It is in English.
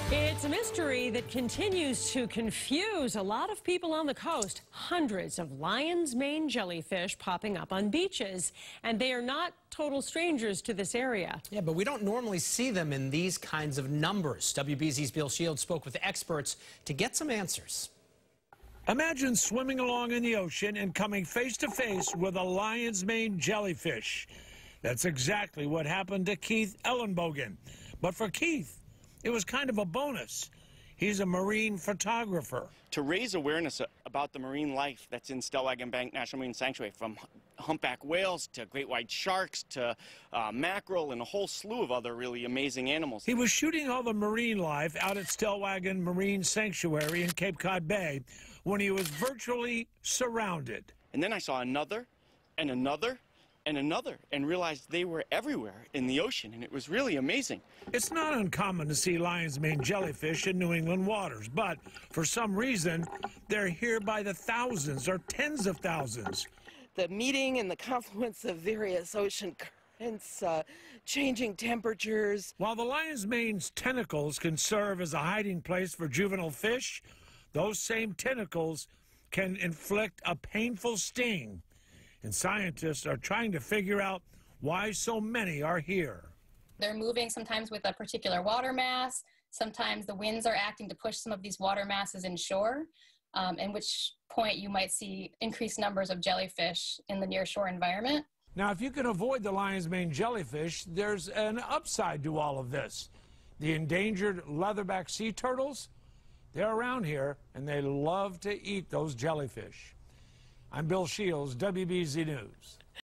It's a mystery that continues to confuse a lot of people on the coast. Hundreds of lion's mane jellyfish popping up on beaches, and they are not total strangers to this area. Yeah, but we don't normally see them in these kinds of numbers. WBZ's Bill Shields spoke with experts to get some answers. Imagine swimming along in the ocean and coming face to face with a lion's mane jellyfish. That's exactly what happened to Keith Ellenbogen. But for Keith, it was kind of a bonus. He's a marine photographer. To raise awareness about the marine life that's in Stellwagen Bank National Marine Sanctuary, from humpback whales to great white sharks to mackerel and a whole slew of other really amazing animals. He was shooting all the marine life out at Stellwagen Marine Sanctuary in Cape Cod Bay when he was virtually surrounded. And then I saw another and another and another and realized they were everywhere in the ocean, and it was really amazing. It's not uncommon to see lion's mane jellyfish in New England waters, but for some reason, they're here by the thousands or tens of thousands. The meeting and the confluence of various ocean currents, changing temperatures. While the lion's mane's tentacles can serve as a hiding place for juvenile fish, those same tentacles can inflict a painful sting. And scientists are trying to figure out why so many are here. They're moving sometimes with a particular water mass. Sometimes the winds are acting to push some of these water masses inshore, in which point you might see increased numbers of jellyfish in the nearshore environment. Now, if you can avoid the lion's mane jellyfish, there's an upside to all of this. The endangered leatherback sea turtles, they're around here, and they love to eat those jellyfish. I'm Bill Shields, WBZ News.